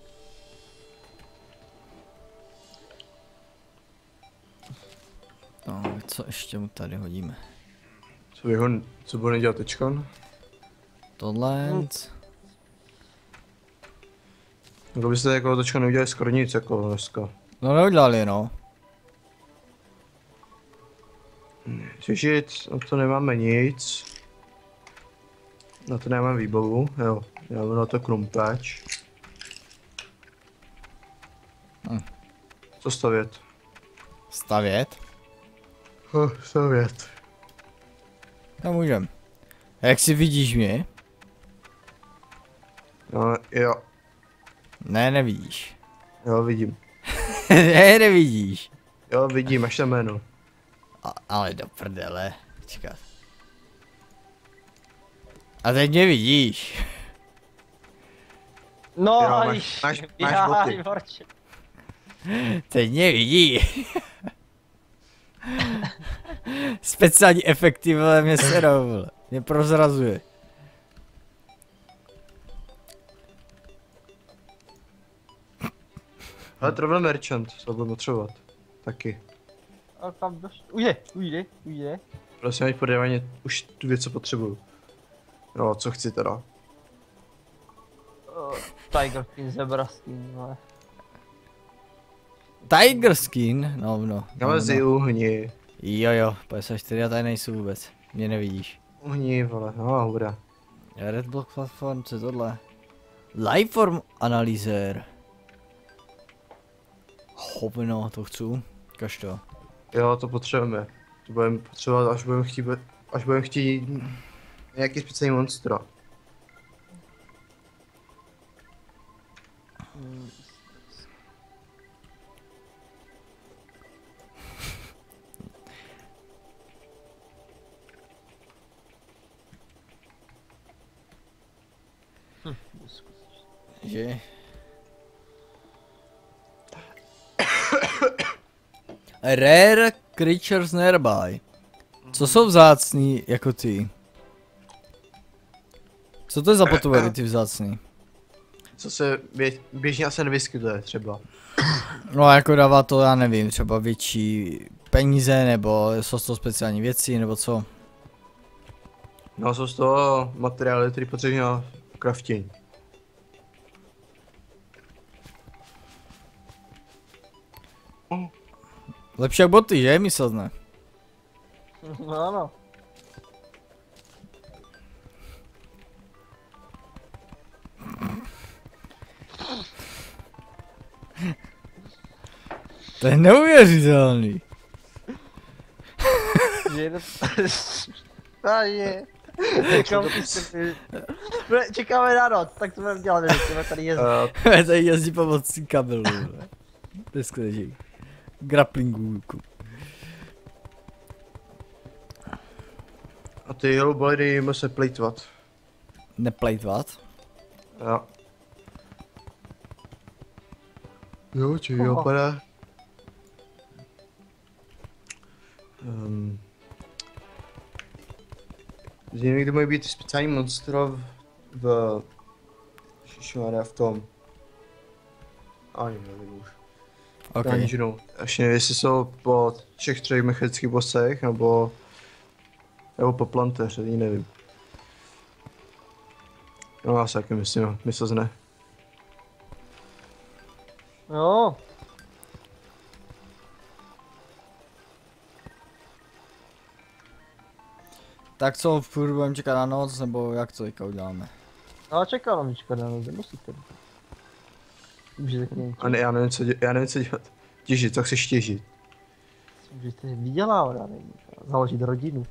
No, co ještě mu tady hodíme? Co bude dělat teďkon? Tohle... Jako byste jako teďka neudělali skoro nic jako dneska. No neudělali, no. Těžit, na to nemáme nic. Na to nemáme výbavu, jo. Já mám na to krumpáč. Co stavět? Stavět? Stavět. No můžem. A jak si vidíš mě? No, jo, Ne, nevidíš. jo, vidím. Ne, nevidíš. Jo, vidím, až tam jméno. Ale do prdele. Čekat. A teď mě vidíš. No, Jo, a máš boty. horče. Teď mě vidí. Speciální efekty, vole, mě serou, vole. Mě prozrazuje. Ale Travel Merchant, to budu potřebovat. Taky. A tam ujde. Prosím, ať prodávání už tu věc, co potřebuju. No, co chci teda? Tiger Skin, Zebra Skin, ale. Tiger skin? No. Nalezi uhni. Jo, 54, já tady nejsou vůbec. Mě nevidíš. Uhni, vole, no, hurá. Red Block Platform, co je tohle? Lifeform analyzér. Hovno, to chci. Kaž to. Jo, to potřebujeme. To budeme potřebovat, až budeme chtít nějaký speciální monstro. Že? Rare creatures nearby. Co jsou vzácný jako ty? Co to je za potvary ty vzácný? Co se běžně asi nevyskytuje třeba. No jako dává to, já nevím, třeba větší peníze, nebo jsou to speciální věci, nebo co? No, jsou z toho materiály, který potřebují na crafting. Lepší jak boty, že? Myslel. No ano. To je neuvěřitelný. Že to... A je. Čekáme na noc, tak to budeme dělat, že tady jezdit. Tady jezdí pomocí kabelů. To je skutečný. Grapplingu. A ty yellow blady musí se plejtvat. Neplejtvat? Jo. Jo, či jo, padá. Někdy mají být speciální monstro v v tom. Ani nevím už. Okay. Dungeonu. Až nevím, jestli jsou po všech třech mechanických bossech, nebo po plantéře, nevím. No já si taky myslím, myslel ne. Jo. Tak co, furt budeme čekat na noc, nebo jak to teďka uděláme? No čekám na myčka, nemusíte. Můžete k němu. A ne, já nevím co dělat. Těžit, co chceš těžit? Můžete vydělávat, já nevím. Založit rodinu.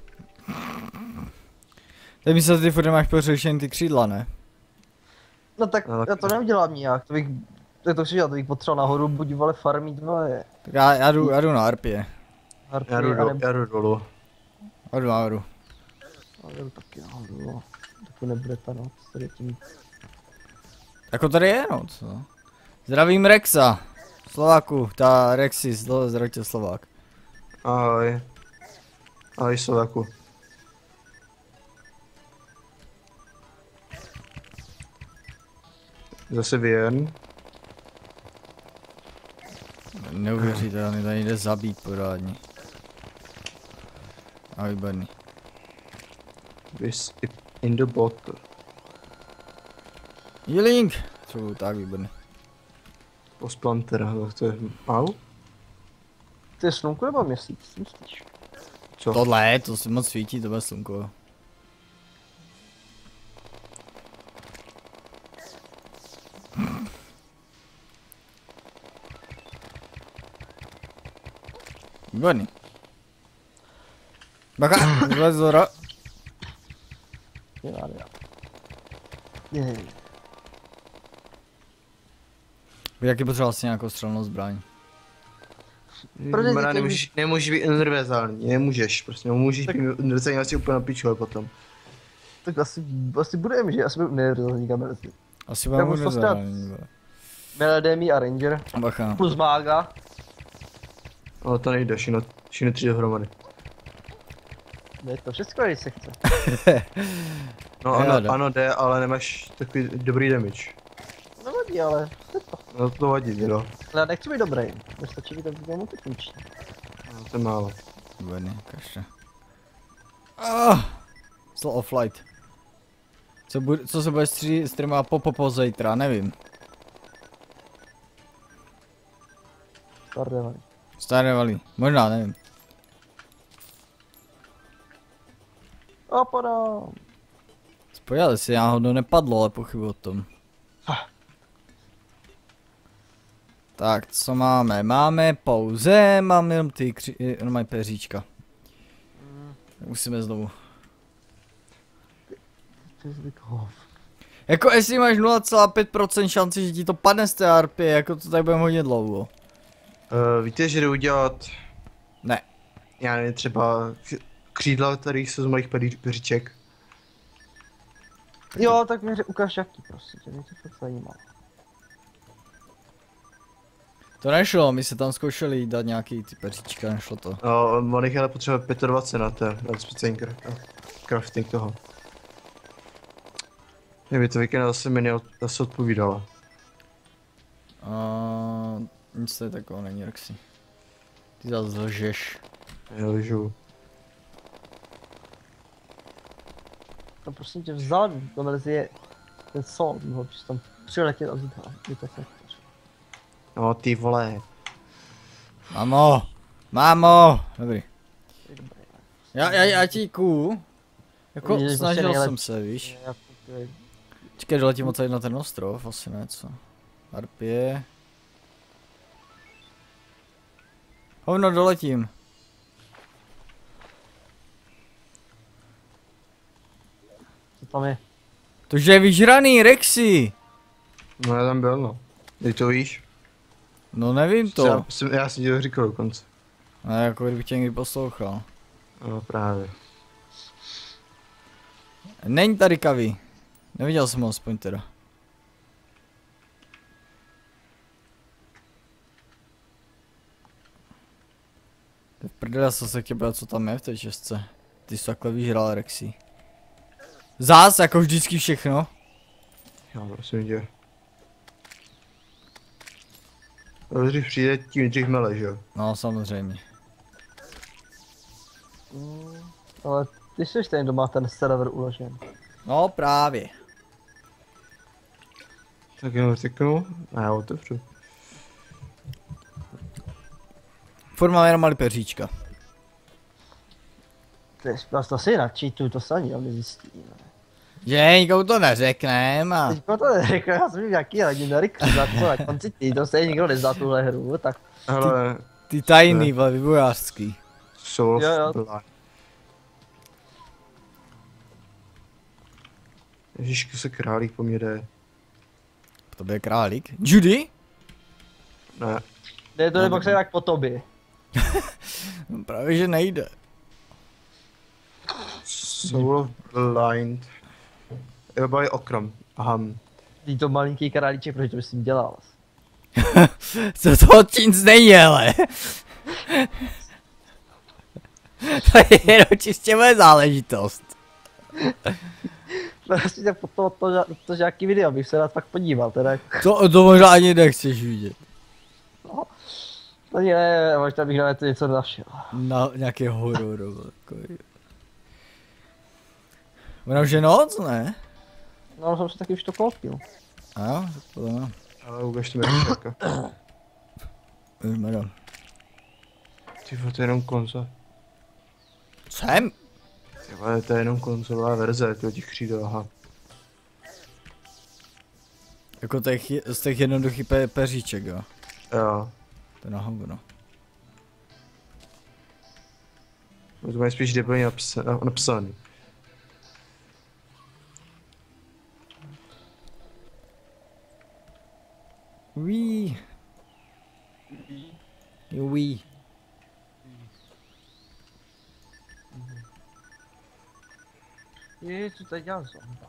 Teď myslel, že ty furt nemáš pořešen ty křídla, ne? No tak No, já to neudělám nijak, to bych... To chci dělat, to bych potřeboval nahoru buď vole farmit, vole. Tak já jdu na arpě. Já jdu dolů. Jdu nahoru. Já jdu taky nahoru, no. To nebude ta noc, tady tím. Jako tady je noc, no. Zdravím Rexa. Slováku, ta Rexy, zdravím Slovák. Ahoj. Ahoj Slováku. Zase věrn. Neuvěřitelný, tady jde zabít pořádně. A výborný. This in the bottle. Healing! Tak výborný. Posplantera, tak to je... Au? To je slunko nebo měsíc, myslíš? Co? Tohle, to si moc svítí, to bude slunko. Výborný. Bacha, zlez zora. Je. Bych taky potřeboval asi nějakou střelnou zbraň. Mara, nemůžeš být univerzální, nemůžeš, prostě nemůžeš být univerzální, asi úplně na piču potom. Tak asi budeme, že? Asi budeme univerzální kamerci. Asi vám můžu univerzální. Meledemi a Ranger. Bacha. Plus mága. Ale to nejde, všechno tři dohromady. Ne, to všechno, když se chce. No ano jde, ale nemáš takový dobrý damage. Nevadí, ale to. No to vadí, jo. Ale já nechci být dobrý, to stačí být dobrý multifunkční. No, to je málo. Výborný, kaště. Slow of light. Co se bude streamovat po zítra, nevím. Staré valí, možná, nevím. Opadám. Spojili si, náhodou nepadlo, ale pochybuji o tom. Tak, co máme? Máme pouze, máme jenom ty normální peříčka. Musíme znovu. Jako jestli máš 0,5% šanci, že ti to padne z té RP, jako to tady budeme hodně dlouho. Víte, že jde udělat... Ne. Já nevím, třeba křídla, tady jsou z malých peříček. Jo, tak mi ukáž jaký, prostě, mě to fakt zajímá. To nešlo, my se tam zkoušeli dát nějaký ty peříčka, nešlo to. On jich ale potřebuje 25 na speciální crafting toho. Kdyby to víkend zase mi zase odpovídala. Nic tady takového není, Rexy. Ty zase lžeš. Já lžu. To prosím tě vzadu, to je ten sol, ho tam přiletět a vzít ho. No ty vole. Mámo, dobrý. Já ti ků. Jako snažil jsem se, víš. Čekaj, doletím odsaď na ten ostrov, asi něco. Harpie. Hovno, doletím. Co tam je? To je vyžraný, Rexy. No já tam byl, no. Ty to víš? No nevím to. Já si ti to říkal dokonce. No jako kdybych tě někdy poslouchal. No právě. Není tady Kavi. Neviděl jsem ho aspoň teda. V prdele, já jsem se chtěl bát, co tam je v té čestce. Ty jsi takhle vyžral, Rexy. Zás, jako vždycky všechno. Jo, prosím tě. Když přijde, tím dřív mele, že jo? No, samozřejmě. Ale ty jsi ten, kdo má ten server uložen. No, právě. Tak jenom řeknu a já otevřu. Furt máme jenom malý peříčka. Ty jsi prostě asi na cheatu, to se ani nezjistí. Že, nikomu to neřeknem a... Teďko to neřekl, já jsem nějaký legendary křižat, co na konci to se nikdo nezná tuhle hru, tak... Hele, Ty tajný, vole, vývojářský. Soul Jo, jo. of Blood. Ježišku se králík po mě jde. To bude králík. Judy? Ne, Jde to nebo se jak po tobě. No, právě že nejde. Soul of Blind. Jo, byl okrom. Aha. Ty to malinký králíček, proč to bys s ním dělal? Co to nic není, ale. To je jenom čistě moje záležitost. Prostě tak potom to nějaký video, bych se rád fakt podíval, teda. To možná ani nechceš vidět. No ne, možná bych na netu něco našel. Na nějaký horor, takový. Ono už je noc, ne? No, jsem si taky už to koupil. A jo, to no. Ale ukažte mi řešáka. Jmenom. Ty vole, to je jenom konzol. Jsem? Ty vole, to je jenom konzolová verze, těch křídel, aha. Jako z těch jednoduchých peříček, jo. Jo. To je na hovno. To mají spíš debilně napsaný. Wee. Wee. Je, co tady dělá zomba?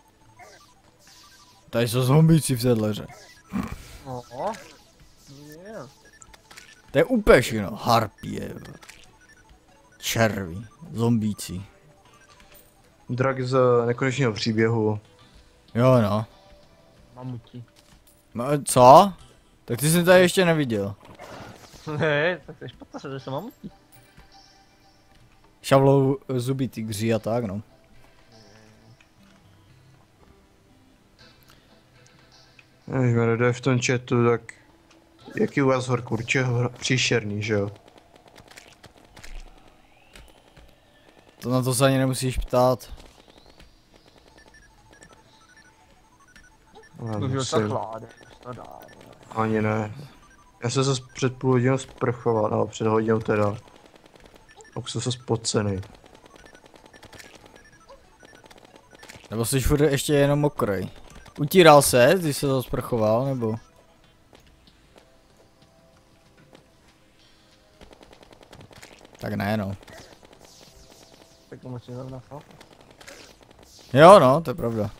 Tady jsou zombíci v sedleře. No. Je. To je úplně všechno. Harpie. Červí. Zombíci. Drak z nekonečného příběhu. Jo no. Mamuti. No, co? Tak ty jsi tady ještě neviděl. Ne, tak to je špatně, že jsem mamuti. Šavlou zuby tygři a tak no. Jde v tom chatu, tak jaký u vás horku? Určitě příšerný, že jo? To na to se ani nemusíš ptát. Už byl tak hládek, to dá. Ani ne. Já jsem se před půl hodinou sprchoval, no před hodinou teda. A už jsem se spocený. Nebo jsi furt ještě jenom mokrej. Utíral se, když se to sprchoval, nebo? Tak ne, no. Tak to musím zrovna fakt. Jo, no, to je pravda.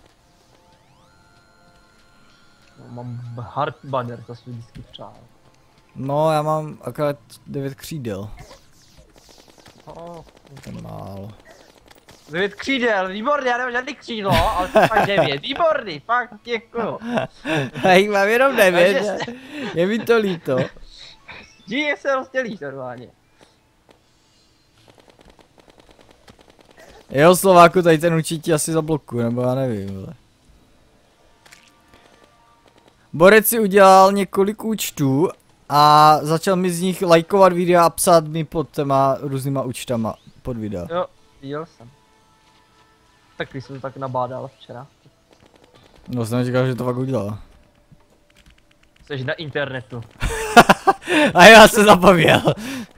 Mám hard banner, to si vždycky přál. No, já mám akorát 9 křídel. Oh. To je málo. 9 křídel, výborně, já nemám žádný křídlo, ale fakt 9, výborný, fakt děkuju. Já jich mám jenom 9, je mi to líto. Díje se rozdělíš normálně. Jo, Slováku, tady ten určitě asi zablokuje, nebo já nevím, ale. Borec si udělal několik účtů a začal mi z nich lajkovat videa a psát mi pod těma různýma účtama pod videa. Jo, viděl jsem. Tak když jsem to tak nabádal včera. No jsem říkal, že to fakt udělal. Jsi na internetu. A já se zapomněl.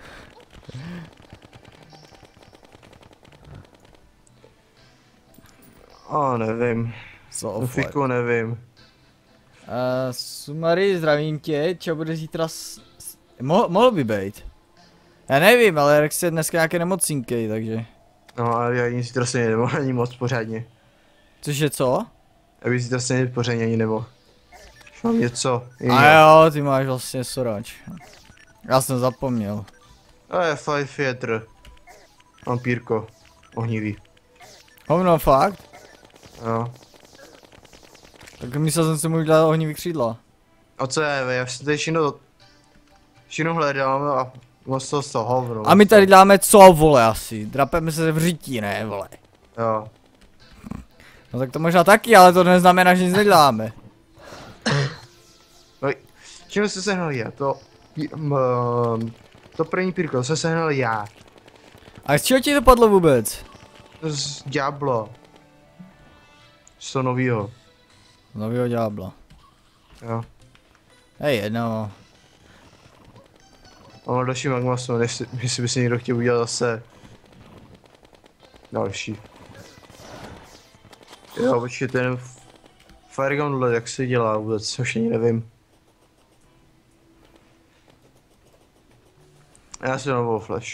Nevím. Fiku nevím. Sumary, zdravím tě, čo bude zítra mohl by být. Já nevím, ale Rex je dneska nějaké nemocinkej, takže. No ale já ani zítra se nemohl ani moc pořádně. Cože co? Já bych zítra se pořádně ani nemohl. Mám něco jiného. A jo, ty máš vlastně sorač. Já jsem zapomněl. To je Firefighter. Vampírko. Ohnivý. Hovno, fakt? Jo. Tak myslel jsem si mu udělat ohnivý křídla. A co je, já jsem tady všechno hledám a moc to hovno. A my tady děláme co, vole, asi? Drapeme se v řití, ne, vole. Jo. No tak to možná taky, ale to neznamená, že nic neděláme. No, čím jsi sehnal já? To první pírko, to jsem sehnal já. A z čeho ti to padlo vůbec? Z Diablo. Z toho novýho. Novýho Diabla. Jo. Hej, jedno. Mám další magmasu, jestli by si někdo chtěl udělat zase další. Jo, počkej, ten Firegun, jak se dělá vůbec, už ani nevím. Já si novou flash.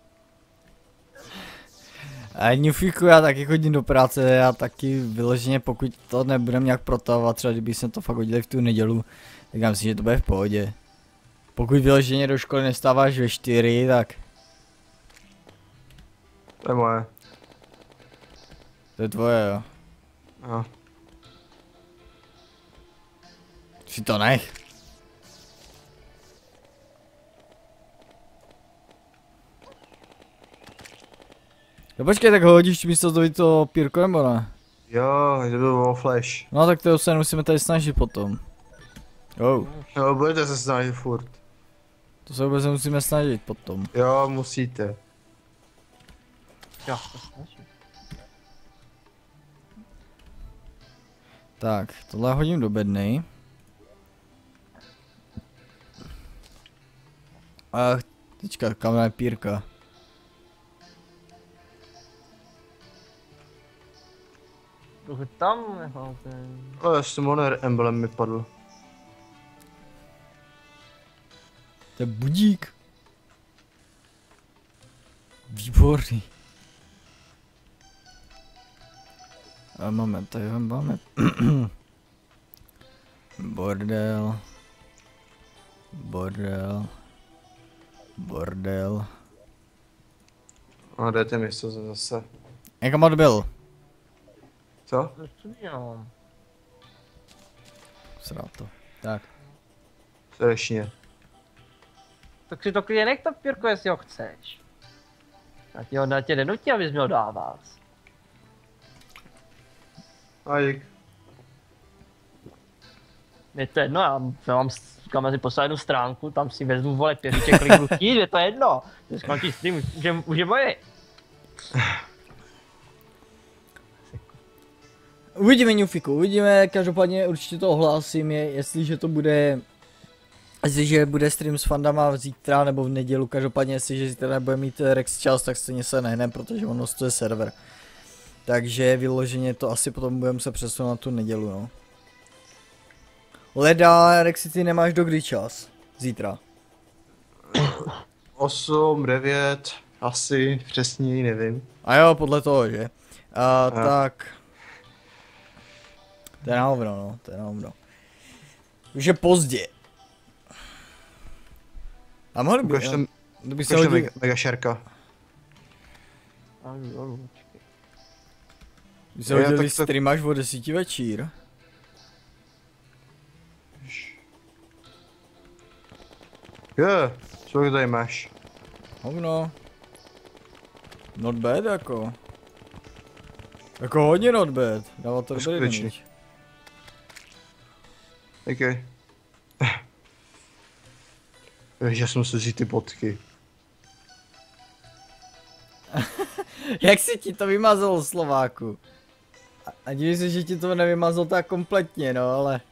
A Newfiku, já taky chodím do práce, já taky vyloženě, pokud to nebudem nějak protahovat, třeba kdyby jsme to fakt hodili v tu nedělu, tak já myslím, že to bude v pohodě. Pokud vyloženě do školy nestáváš ve 4, tak... To je moje. To je tvoje, jo. Jo. Si to nech. No počkej, tak ho hodíš místo to pírko nebo ne? Jo, to bylo flash. No tak to se musíme tady snažit potom. Oh. Jo, budete se snažit furt. To se vůbec musíme snažit potom. Jo, musíte. Já to snažím. Tak, tohle hodím do bedny. Ach, teďka, kam je pírka? Trochu tam, jako ten... Ale Summoner emblem mi padl. To je budík. Výborný. A moment, tady máme. Bordel. Bordel. Bordel. A dejte místo zase. Někam odbyl. Co? Co dělám? Srát to. Tak. Srdečně. Tak si to klidně nech to pírko, jestli ho chceš. Na tě nenutí, abys měl dávat. A dík. Je to jedno, já mám kamery poslal jednu stránku, tam si vezmu vole pěříček, kliknu chtít, je to jedno. To skončí stream, může bojit. Uvidíme, Newfiku, uvidíme, každopádně určitě to ohlásím, jestliže bude stream s fandama zítra nebo v neděli, každopádně jestliže zítra nebude mít Rex čas, tak stejně se nehnem, protože ono stojí server. Takže vyloženě to asi potom budeme se přesunout na tu nedělu, no. Leda, Rexy, ty nemáš do kdy čas? Zítra. 8, 9, asi přesně, nevím. A jo, podle toho, že? Tak. To je na hovno, no, to je na hovno. Už je pozdě. A mohli by, kdyby se hodili... Mega šerka. Když se hodili stream až o 10 večír. Jo, co tady máš? Hovno. Not bad jako. Jako hodně not bad. Dává to dobrý damage. OK. Já jsem si vzít ty potky. Jak si ti to vymazalo, Slováku? A divím se, že ti to nevymazalo tak kompletně, no ale...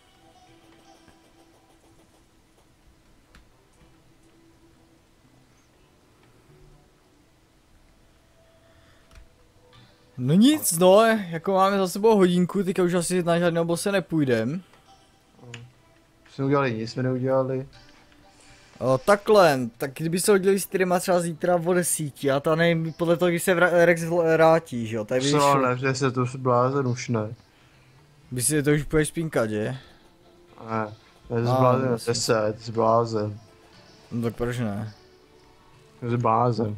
No nic, no, jako máme za sebou hodinku, teďka už asi na žádného bose nepůjdem. Jsme udělali nic, jsme neudělali. Takhle, tak kdyby se hodili streama třeba zítra o 10 a to nevím, podle toho, když se Rex vrátí, že jo, tady vidíš... Co, ne, že se to blázen už ne. By si to už půjdeš spínkat, že? Ne, to je zblázen, 10, zblázen. No tak proč ne? Zblázen.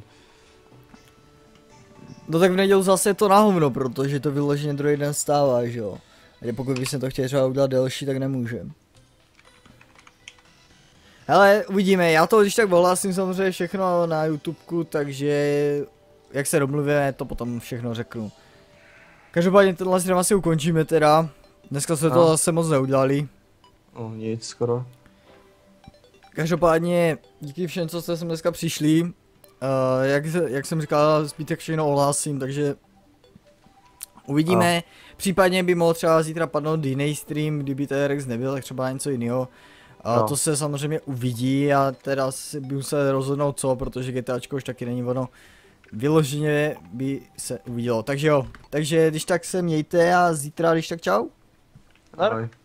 No tak v neděli zase je to na hovno, protože to vyloženě druhý den stává, že jo. A pokud bychom to chtěli třeba udělat delší, tak nemůžem. Hele, uvidíme, já to když tak ohlásím samozřejmě všechno na YouTubeku, takže jak se domluvíme, to potom všechno řeknu. Každopádně tenhle stream asi ukončíme teda, dneska jsme to zase moc neudělali. No nic skoro. Každopádně díky všem, co jste sem dneska přišli, jak jsem říkal, zbytek všechno ohlásím, takže uvidíme. Případně by mohl třeba zítra padnout jiný stream, kdyby ten Rex nebyl, tak třeba něco jiného. To se samozřejmě uvidí a teda si by musel rozhodnout co, protože GTAčko už taky není ono. Vyloženě by se uvidělo, takže jo. Takže když tak se mějte a zítra když tak čau. Ahoj.